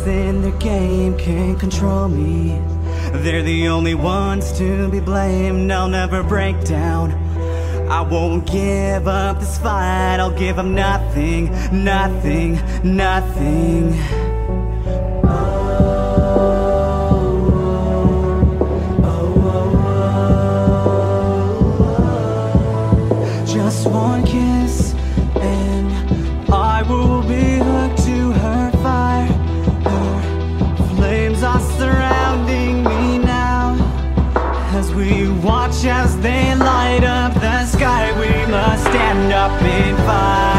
in their game can't control me. They're the only ones to be blamed. I'll never break down. I won't give up this fight. I'll give them nothing, nothing, nothing. Just one kiss and I will be hooked to her fire. Her flames are surrounding me now. As we watch as they light up the sky, we must stand up and fight.